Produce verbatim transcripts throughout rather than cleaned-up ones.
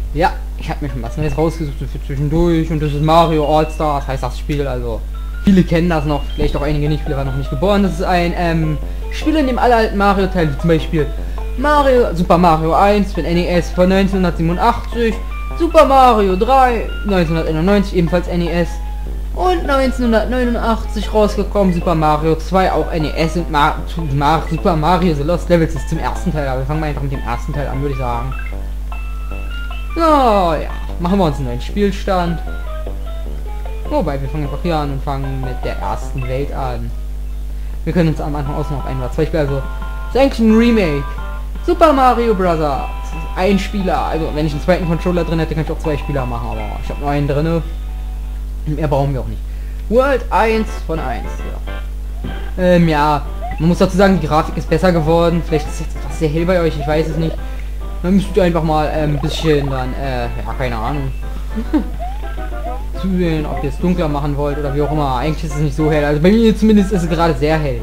Ja, ich habe mir schon was Neues rausgesucht für zwischendurch und das ist Mario All-Stars, heißt das Spiel, also viele kennen das noch, vielleicht auch einige nicht, viele waren noch nicht geboren. Das ist ein ähm, Spiel, in dem alle alten Mario-Teile, zum Beispiel Mario, Super Mario eins für den N E S von neunzehnhundertsiebenundachtzig, Super Mario drei neunzehnhunderteinundneunzig, ebenfalls N E S, und neunzehnhundertneunundachtzig rausgekommen Super Mario zwei, auch N E S, und Ma Ma Super Mario The Lost Levels ist zum ersten Teil, aber wir fangen mal einfach mit dem ersten Teil an, würde ich sagen. So, ja, machen wir uns einen neuen Spielstand. Wobei, wir fangen einfach hier an und fangen mit der ersten Welt an. Wir können uns am Anfang aus noch ein oder zwei Spiele, also Sanction Remake, Super Mario Bros. Ein Spieler, also wenn ich einen zweiten Controller drin hätte, könnte ich auch zwei Spieler machen, aber ich habe nur einen drin. Mehr brauchen wir auch nicht. World eins von eins, ja. Ähm, ja, man muss dazu sagen, die Grafik ist besser geworden. Vielleicht ist jetzt etwas sehr hell bei euch, ich weiß es nicht. Dann müsst ihr einfach mal äh, ein bisschen dann, äh, ja, keine Ahnung. zusehen, ob ihr es dunkler machen wollt oder wie auch immer. Eigentlich ist es nicht so hell. Also bei mir zumindest ist es gerade sehr hell.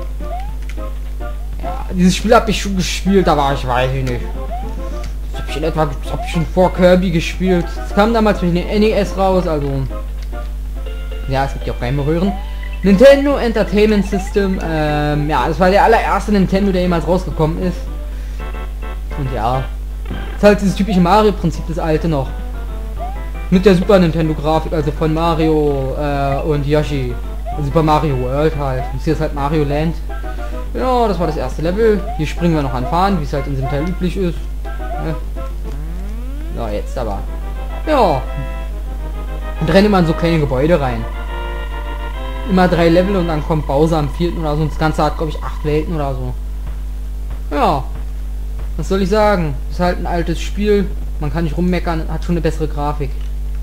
Ja, dieses Spiel habe ich schon gespielt, da war ich, weiß ich nicht. Das habe ich in etwa, das habe ich schon vor Kirby gespielt. Es kam damals mit dem N E S raus, also ja, es gibt ja auch keine Röhren. Nintendo Entertainment System, ähm, ja, das war der allererste Nintendo, der jemals rausgekommen ist. Und ja, ist halt dieses typische Mario-Prinzip, das alte noch. Mit der Super Nintendo Grafik, also von Mario äh, und Yoshi. Super Mario World halt. Und hier ist halt Mario Land. Ja, das war das erste Level. Hier springen wir noch an Fahren, wie es halt in diesem Teil üblich ist. Ja, ja, jetzt aber. Ja. Und rennen immer in so kleine Gebäude rein. Immer drei Level und dann kommt Bowser am vierten oder so. Und das Ganze hat, glaube ich, acht Welten oder so. Ja. Was soll ich sagen? Ist halt ein altes Spiel. Man kann nicht rummeckern, hat schon eine bessere Grafik.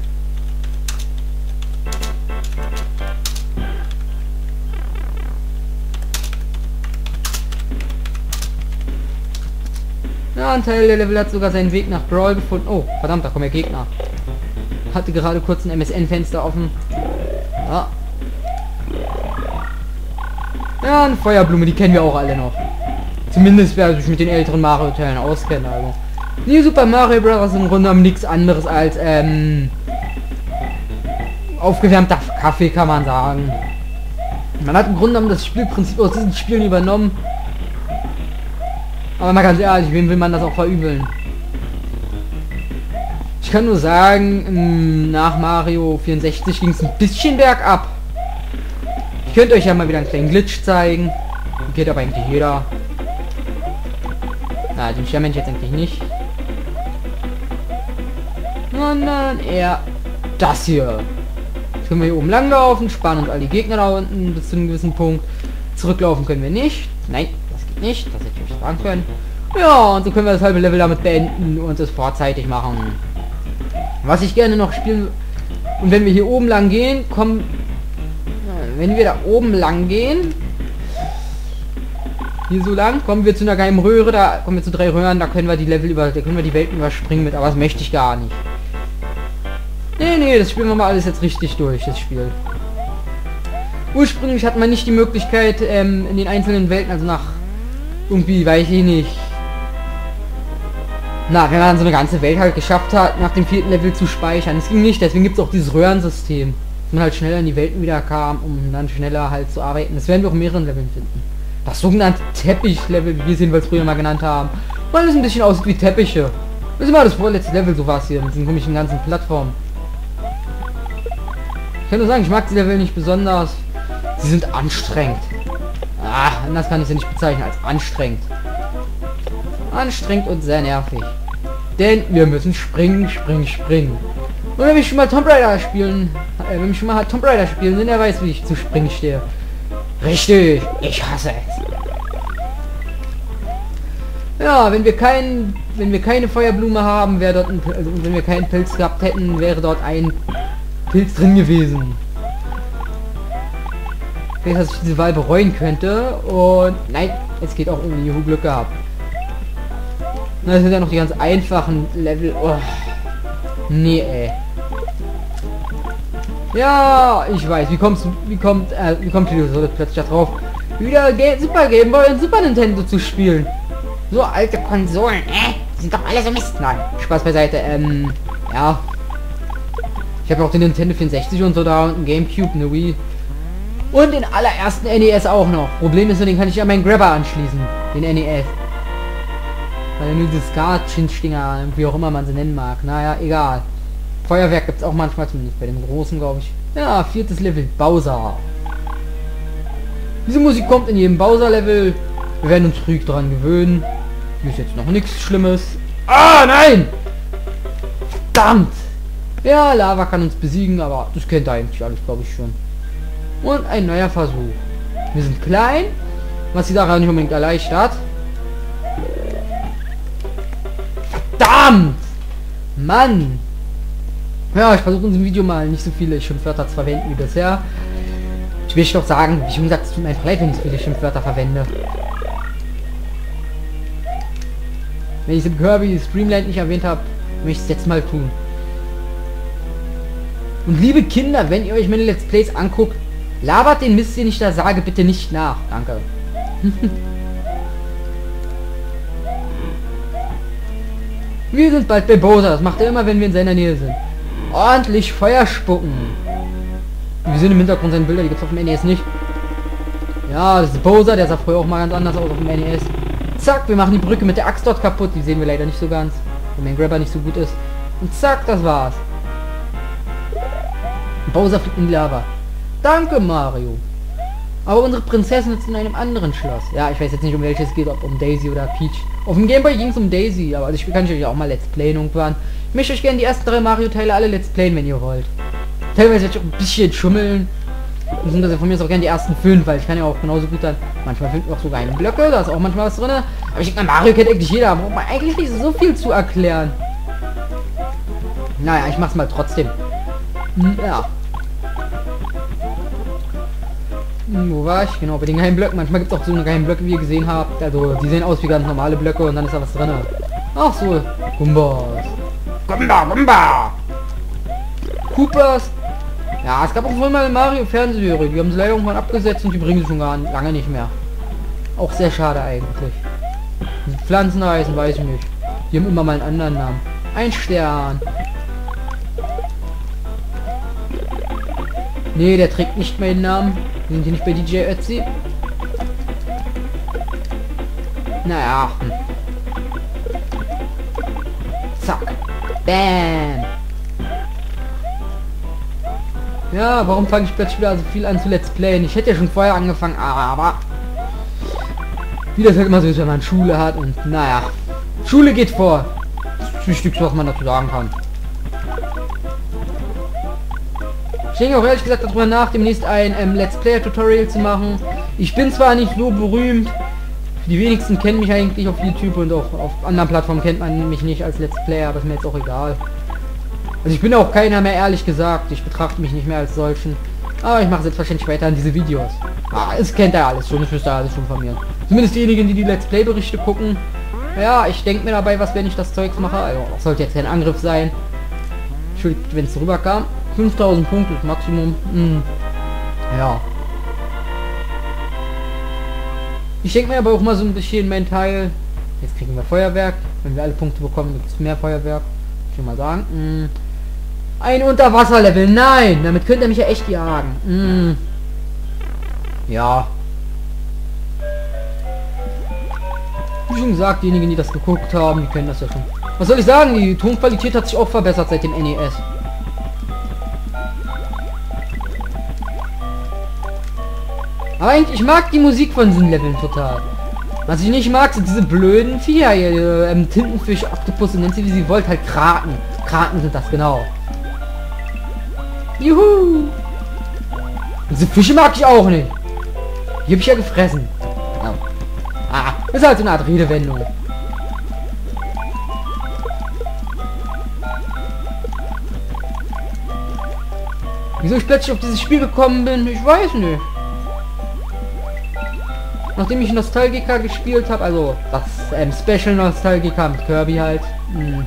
Ja, ein Teil der Level hat sogar seinen Weg nach Brawl gefunden. Oh, verdammt, da kommen ja Gegner. Hatte gerade kurz ein M S N-Fenster offen. Ja. Ja, eine Feuerblume, die kennen wir auch alle noch. Zumindest wer sich mit den älteren Mario-Teilen auskennt, also. Die Super Mario Bros. Im Grunde genommen nichts anderes als ähm, aufgewärmter Kaffee, kann man sagen. Man hat im Grunde genommen das Spielprinzip aus diesen Spielen übernommen. Aber mal ganz ehrlich, wem will man das auch verübeln? Ich kann nur sagen, nach Mario vierundsechzig ging es ein bisschen bergab. Ich könnte euch ja mal wieder einen kleinen Glitch zeigen. Geht aber eigentlich jeder. Na, den Sternmensch jetzt eigentlich nicht. Sondern eher das hier. Jetzt können wir hier oben lang laufen, sparen uns all die Gegner da unten bis zu einem gewissen Punkt. Zurücklaufen können wir nicht. Nein, das geht nicht. Das hätte ich euch sagen können. Ja, und so können wir das halbe Level damit beenden und es vorzeitig machen. Was ich gerne noch spielen... Und wenn wir hier oben lang gehen, kommen... Wenn wir da oben lang gehen... Hier so lang, kommen wir zu einer geheimen Röhre, da kommen wir zu drei Röhren, da können wir die Level über... Da können wir die Welten überspringen mit, aber das möchte ich gar nicht. Nee, nee, das spielen wir mal alles jetzt richtig durch, das Spiel. Ursprünglich hat man nicht die Möglichkeit, ähm, in den einzelnen Welten, also nach... Irgendwie, weiß ich nicht... Na, wenn man so eine ganze Welt halt geschafft hat, nach dem vierten Level zu speichern. Das ging nicht, deswegen gibt es auch dieses Röhrensystem. Dass man halt schneller in die Welten wieder kam, um dann schneller halt zu arbeiten. Das werden wir auch in mehreren Leveln finden. Das sogenannte Teppich-Level, wie wir es jedenfalls früher mal genannt haben. Weil es ein bisschen aussieht wie Teppiche. Das ist immer das vorletzte Level, so war es hier, mit diesen komischen ganzen Plattformen. Ich kann nur sagen, ich mag die Level nicht besonders. Sie sind anstrengend. Ah, anders kann ich sie nicht bezeichnen als anstrengend. Anstrengend und sehr nervig. Denn wir müssen springen, springen, springen. Und wenn wir schon mal Tomb Raider spielen, äh, wenn wir schon mal Tomb Raider spielen, dann er weiß, wie ich zu springen stehe. Richtig, ich hasse es. Ja, wenn wir keinen, wenn wir keine Feuerblume haben, wäre dort ein, also wenn wir keinen Pilz gehabt hätten, wäre dort ein Pilz drin gewesen. Vielleicht, dass ich diese Wahl bereuen könnte. Und nein, es geht auch ohne Juhu, Glück gehabt. Na, das sind ja noch die ganz einfachen Level. Oh. Nee, ey. Ja, ich weiß. Wie kommst du, wie kommt, äh, wie kommt die so plötzlich da drauf, wieder Ga Super Game Boy und Super Nintendo zu spielen? So alte Konsolen, äh? Die sind doch alle so Mist. Nein, Spaß beiseite. Ähm, ja. Ich habe auch den Nintendo vierundsechzig und so da und einen Gamecube, eine Wii. Und den allerersten N E S auch noch. Problem ist nur, den kann ich an meinen Grabber anschließen. Den N E S. Weil nur diese Skat-Chinch-Dinger, wie auch immer man sie nennen mag. Naja, egal. Feuerwerk gibt es auch manchmal, zumindest bei dem großen, glaube ich. Ja, viertes Level, Bowser. Diese Musik kommt in jedem Bowser-Level. Wir werden uns ruhig dran gewöhnen. Hier ist jetzt noch nichts Schlimmes. Ah, nein! Verdammt! Ja, Lava kann uns besiegen, aber das kennt ihr eigentlich alles, glaube ich, schon. Und ein neuer Versuch. Wir sind klein, was die Sache nicht unbedingt erleichtert. Verdammt! Mann! Ja, ich versuche in diesem Video mal nicht so viele Schimpfwörter zu verwenden wie bisher. Ich will doch sagen, wie schon gesagt, es tut mir einfach leid, wenn ich so viele Schimpfwörter verwende. Wenn ich es im Kirby Streamland nicht erwähnt habe, möchte ich es jetzt mal tun. Und liebe Kinder, wenn ihr euch meine Let's Plays anguckt, labert den Mist, den ich da sage, bitte nicht nach. Danke. Wir sind bald bei Bowser. Das macht er immer, wenn wir in seiner Nähe sind. Ordentlich Feuer spucken. Wir sehen im Hintergrund seine Bilder, die gibt es auf dem N E S nicht. Ja, das ist Bowser, der sah früher auch mal ganz anders aus auf dem N E S. Zack, wir machen die Brücke mit der Axt dort kaputt. Die sehen wir leider nicht so ganz, weil mein Grabber nicht so gut ist. Und zack, das war's. Bowser fliegt in die Lava. Danke, Mario. Aber unsere Prinzessin ist in einem anderen Schloss. Ja, ich weiß jetzt nicht, um welches es geht, ob um Daisy oder Peach. Auf dem Gameboy ging es um Daisy, aber das Spiel kann ich euch auch mal Let's Playen irgendwann. Ich möchte euch gerne die ersten drei Mario-Teile alle Let's Playen, wenn ihr wollt. Teilweise werde ich auch ein bisschen schummeln. Und sind das ja von mir aus auch gerne die ersten fünf, weil ich kann ja auch genauso gut dann... Manchmal finden wir auch sogar einen Blöcke, da ist auch manchmal was drin. Aber ich denke mal, Mario kennt eigentlich jeder, aber man eigentlich nicht so viel zu erklären. Naja, ich mach's mal trotzdem. Ja. Wo war ich? Genau, bei den geheimen Blöcken. Manchmal gibt es auch so eine geheimen Blöcke, wie ihr gesehen habt. Also, die sehen aus wie ganz normale Blöcke und dann ist da was drin. Ach so, Gumbas. Gumba, Gumba! Koopas. Ja, es gab auch wohl mal eine Mario-Fernsehserie. Die haben sie leider irgendwann abgesetzt und die bringen sie schon gar nicht, lange nicht mehr. Auch sehr schade eigentlich. Die Pflanzen heißen, weiß ich nicht. Die haben immer mal einen anderen Namen. Ein Stern. Nee, der trägt nicht meinen Namen. Wir sind hier nicht bei D J Ötzi. Naja. Hm. Zack. Bam. Ja, warum fange ich plötzlich wieder so viel an zu Let's Playen? Ich hätte ja schon vorher angefangen, aber... Wie das halt immer so ist, wenn man Schule hat und naja. Schule geht vor. Das ist das Wichtigste, was man dazu sagen kann. Ich denke auch ehrlich gesagt darüber nach, demnächst ein ähm, Let's Player Tutorial zu machen. Ich bin zwar nicht so berühmt, die wenigsten kennen mich eigentlich auf YouTube und auch auf anderen Plattformen kennt man mich nicht als Let's Player, aber ist mir jetzt auch egal. Also ich bin auch keiner mehr, ehrlich gesagt. Ich betrachte mich nicht mehr als solchen. Aber ich mache selbstverständlich weiter an diese Videos. Ah, es kennt ja alles schon, das wisst ihr alles schon von mir. Zumindest diejenigen, die die Let's Play Berichte gucken. Ja, ich denke mir dabei, was, wenn ich das Zeugs mache. Also das sollte jetzt kein Angriff sein. Entschuldigt, wenn es rüberkam. fünftausend Punkte ist Maximum. Hm. Ja. Ich denke mir aber auch mal so ein bisschen mein Teil. Jetzt kriegen wir Feuerwerk. Wenn wir alle Punkte bekommen, gibt es mehr Feuerwerk. Ich will mal sagen. Hm. Ein Unterwasserlevel. Nein! Damit könnt ihr mich ja echt jagen. Hm. Ja. Wie schon gesagt, diejenigen, die das geguckt haben, die kennen das ja schon. Was soll ich sagen? Die Tonqualität hat sich auch verbessert seit dem N E S. Aber eigentlich, ich mag die Musik von diesen Leveln total. Was ich nicht mag, sind diese blöden Viecher hier, ähm, Tintenfisch, Oktopusse, nennt sie wie sie wollt, halt Kraken. Kraken sind das, genau. Juhu! Diese Fische mag ich auch nicht. Die hab ich ja gefressen. Oh. Ah, ist halt so eine Art Redewendung. Wieso ich plötzlich auf dieses Spiel gekommen bin, ich weiß nicht. Nachdem ich Nostalgica gespielt habe, also das ähm, Special Nostalgica mit Kirby halt, mh,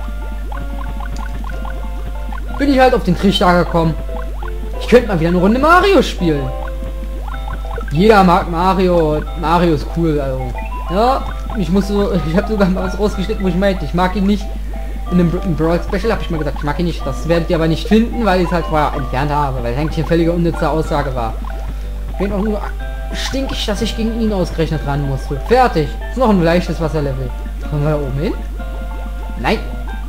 bin ich halt auf den Trichter gekommen. Ich könnte mal wieder eine Runde Mario spielen. Jeder mag Mario, Mario ist cool, also ja, ich muss so, ich habe sogar mal was rausgeschnitten, wo ich meinte, ich mag ihn nicht. In einem, im Brawl Special habe ich mal gesagt, ich mag ihn nicht. Das werdet ihr aber nicht finden, weil ich es halt vorher entfernt habe, weil es eigentlich eine völlige unnütze Aussage war. Bin auch nur stinkig, dass ich gegen ihn ausgerechnet ran musste. Fertig. Ist noch ein leichtes Wasserlevel. Kommen wir da oben hin? Nein.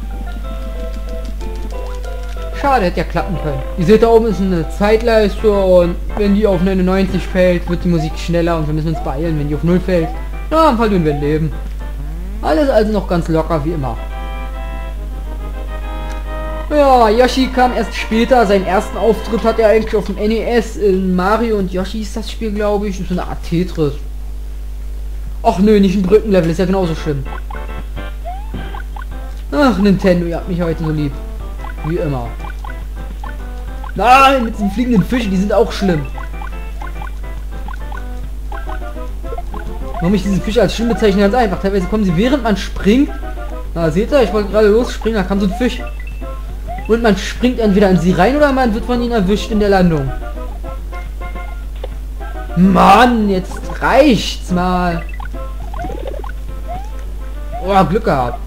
Schade, hätte ja klappen können. Ihr seht, da oben ist eine Zeitleiste und wenn die auf neunundneunzig fällt, wird die Musik schneller und wir müssen uns beeilen. Wenn die auf null fällt, dann verlieren wir ein Leben. Alles also noch ganz locker wie immer. Ja, Yoshi kam erst später. Seinen ersten Auftritt hat er eigentlich auf dem N E S in Mario und Yoshi ist das Spiel, glaube ich. So eine Art Tetris. Ach nö, nicht ein Brückenlevel, ist ja genauso schlimm. Ach, Nintendo, ihr habt mich heute so lieb. Wie immer. Nein, mit den fliegenden Fischen, die sind auch schlimm. Warum ich diese Fische als schlimm bezeichne, ganz einfach. Teilweise kommen sie, während man springt. Na, seht ihr, ich wollte gerade losspringen, da kam so ein Fisch. Und man springt entweder in sie rein oder man wird von ihnen erwischt in der Landung. Mann, jetzt reicht's mal. Oh, Glück gehabt.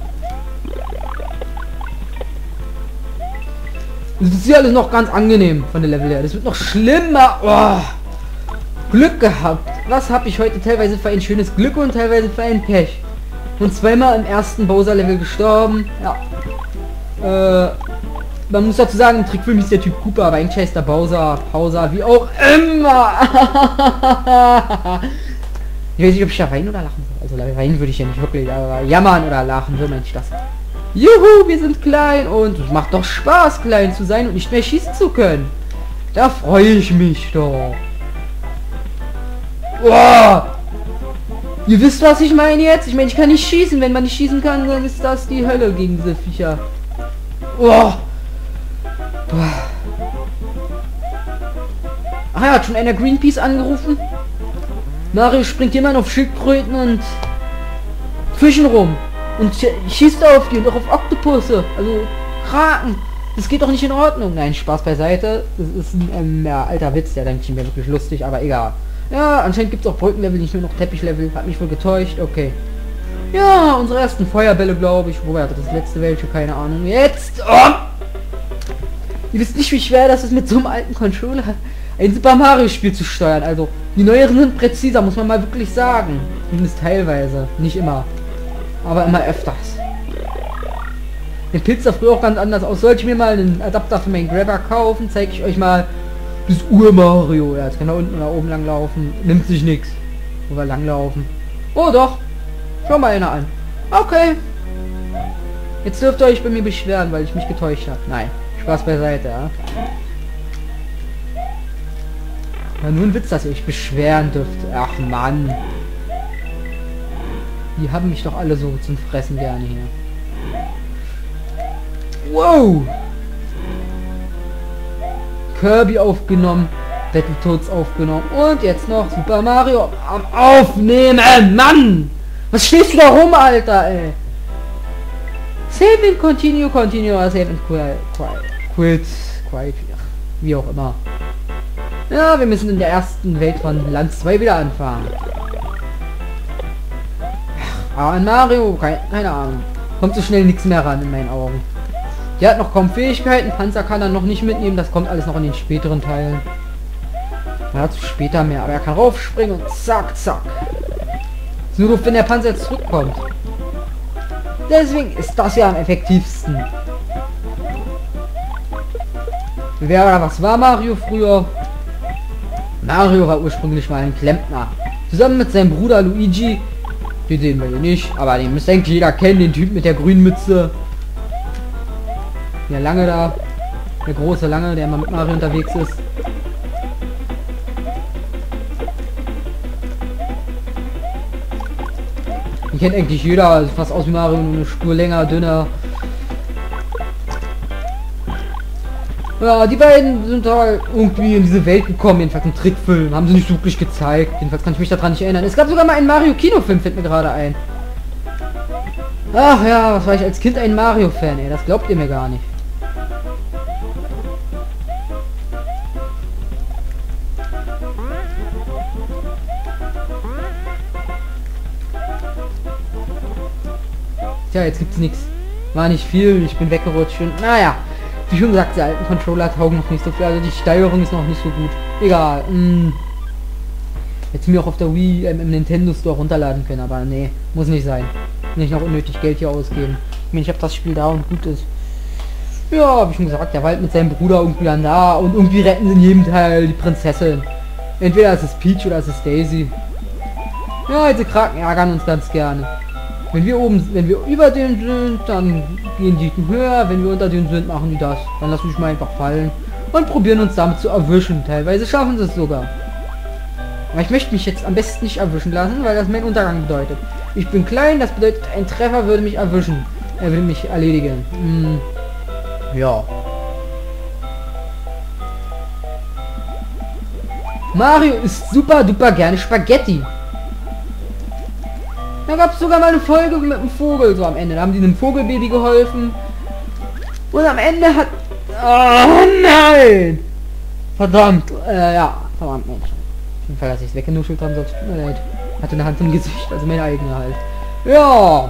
Das ist hier alles noch ganz angenehm von der Level her. Das wird noch schlimmer. Oh, Glück gehabt. Was habe ich heute teilweise für ein schönes Glück und teilweise für ein Pech. Und zweimal im ersten Bowser-Level gestorben. Ja. Äh, man muss dazu sagen, im Trickfilm ist der Typ Cooper, aber eigentlich heißt der Bowser, Bowser, wie auch immer. Ich weiß nicht, ob ich da weinen oder lachen soll. Also weinen würde ich ja nicht wirklich, aber jammern oder lachen, so meine ich das. Juhu, wir sind klein und es macht doch Spaß, klein zu sein und nicht mehr schießen zu können. Da freue ich mich doch. Wow. Ihr wisst, was ich meine jetzt? Ich meine, ich kann nicht schießen. Wenn man nicht schießen kann, dann ist das die Hölle gegen diese Viecher. Wow. Ach ja, hat schon einer Greenpeace angerufen? Mario springt jemand auf Schildkröten und Fischen rum. Und schießt auf die und auch auf Oktopusse. Also Kraken. Das geht doch nicht in Ordnung. Nein, Spaß beiseite. Das ist ein ähm, ja, alter Witz. Der denkt ich mir wirklich lustig, aber egal. Ja, anscheinend gibt es auch Brückenlevel, nicht nur noch Teppichlevel. Hat mich wohl getäuscht. Okay. Ja, unsere ersten Feuerbälle, glaube ich. Wobei hatte das letzte welche? Keine Ahnung. Jetzt. Oh! Ihr wisst nicht, wie schwer das ist, mit so einem alten Controller ein Super Mario Spiel zu steuern. Also, die neueren sind präziser, muss man mal wirklich sagen. Zumindest teilweise. Nicht immer. Aber immer öfters. Den Pilz sah früher auch ganz anders aus. Sollte ich mir mal einen Adapter für meinen Grabber kaufen, zeige ich euch mal das Ur-Mario. Ja, jetzt kann er unten oder oben lang laufen. Nimmt sich nichts. Wo wir lang laufen. Oh doch. Schau mal einer an. Okay. Jetzt dürft ihr euch bei mir beschweren, weil ich mich getäuscht habe. Nein. Spaß beiseite, ja. Ja, nur ein Witz, dass ihr euch beschweren dürft. Ach Mann. Die haben mich doch alle so zum Fressen gerne hier. Wow. Kirby aufgenommen. Battletoads aufgenommen. Und jetzt noch Super Mario am Aufnehmen. Mann! Was stehst du da rum, Alter, ey? Save and continue, continue, save and quit, quit, quit, wie auch immer. Ja, wir müssen in der ersten Welt von Land zwei wieder anfangen. Aber an Mario, keine, keine Ahnung. Kommt so schnell nichts mehr ran in meinen Augen. Der hat noch kaum Fähigkeiten, Panzer kann er noch nicht mitnehmen, das kommt alles noch in den späteren Teilen. Ja, zu später mehr, aber er kann raufspringen und zack, zack. Ist nur doof, wenn der Panzer jetzt zurückkommt. Deswegen ist das ja am effektivsten. Wer was war Mario früher? Mario war ursprünglich mal ein Klempner. Zusammen mit seinem Bruder Luigi. Den sehen wir hier nicht, aber den müsste eigentlich jeder kennen, den Typ mit der grünen Mütze. Der lange da. Der große lange, der immer mit Mario unterwegs ist. Den kennt eigentlich jeder, also fast aus wie Mario, nur eine Spur länger, dünner. Ja, die beiden sind halt irgendwie in diese Welt gekommen, jedenfalls im Trickfilm. Haben sie nicht wirklich gezeigt. Jedenfalls kann ich mich daran nicht erinnern. Es gab sogar mal einen Mario-Kinofilm, fällt mir gerade ein. Ach ja, was war ich als Kind ein Mario-Fan, ey. Das glaubt ihr mir gar nicht. Tja, jetzt gibt's nichts. War nicht viel, ich bin weggerutscht und naja. Wie schon gesagt, die alten Controller taugen noch nicht so viel, also die Steuerung ist noch nicht so gut. Egal. Mh. Jetzt mir auch auf der Wii ähm, im Nintendo Store runterladen können, aber nee, muss nicht sein. Nicht noch unnötig Geld hier ausgeben. Ich meine, ich habe das Spiel da und gut ist. Ja, wie schon gesagt, der war halt mit seinem Bruder irgendwie dann da und irgendwie retten sie in jedem Teil die Prinzessin. Entweder ist es Peach oder ist es Daisy. Ja, diese Kraken ärgern uns ganz gerne. Wenn wir oben, wenn wir über denen sind, dann gehen die höher. Wenn wir unter denen sind, machen die das. Dann lassen wir mal einfach fallen und probieren uns damit zu erwischen. Teilweise schaffen sie es sogar. Aber ich möchte mich jetzt am besten nicht erwischen lassen, weil das mein Untergang bedeutet. Ich bin klein, das bedeutet, ein Treffer würde mich erwischen. Er würde mich erledigen. Hm. Ja. Mario isst super duper gerne Spaghetti. Da gab es sogar mal eine Folge mit einem Vogel so am Ende. Da haben die einem Vogelbaby geholfen. Und am Ende hat... Oh nein! Verdammt. Äh, ja. Verdammt, Mensch. Auf jeden Fall, dass ich es weggenuschelt habe, sonst tut mir leid. Hatte eine Hand im Gesicht, also meine eigene halt. Ja.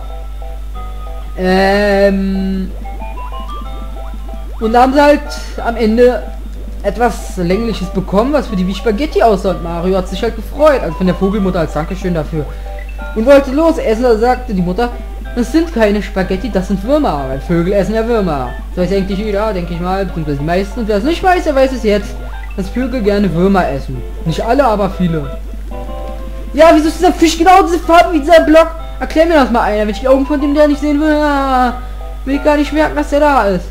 Ähm... Und da haben sie halt am Ende etwas Längliches bekommen, was für die wie Spaghetti aussah. Und Mario hat sich halt gefreut, also von der Vogelmutter als Dankeschön dafür. Und wollte los essen, da sagte die Mutter, das sind keine Spaghetti, das sind Würmer, weil Vögel essen ja Würmer. Das weiß eigentlich jeder, denke ich mal, beziehungsweise die meisten. Und wer es nicht weiß, der weiß es jetzt, dass Vögel gerne Würmer essen. Nicht alle, aber viele. Ja, wieso ist dieser Fisch genau diese Farbe wie dieser Block? Erklär mir das mal einer, wenn ich die Augen von dem der nicht sehen will, ah, will ich gar nicht merken, dass der da ist.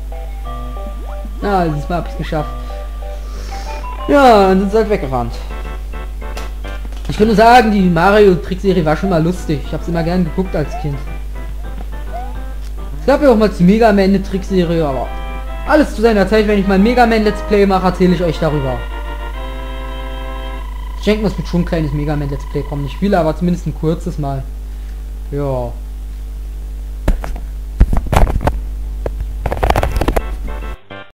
Ja, dieses Mal hab ich's geschafft. Ja, dann sind sie halt weggerannt. Ich würde sagen, die Mario-Trickserie war schon mal lustig. Ich habe es immer gern geguckt als Kind. Es gab ja auch mal die Mega Man Trickserie, aber alles zu seiner Zeit. Wenn ich mal Mega Man Let's Play mache, erzähle ich euch darüber. Ich denke, es wird schon ein kleines Mega Man Let's Play kommen. Nicht viel, aber zumindest ein kurzes Mal. Ja.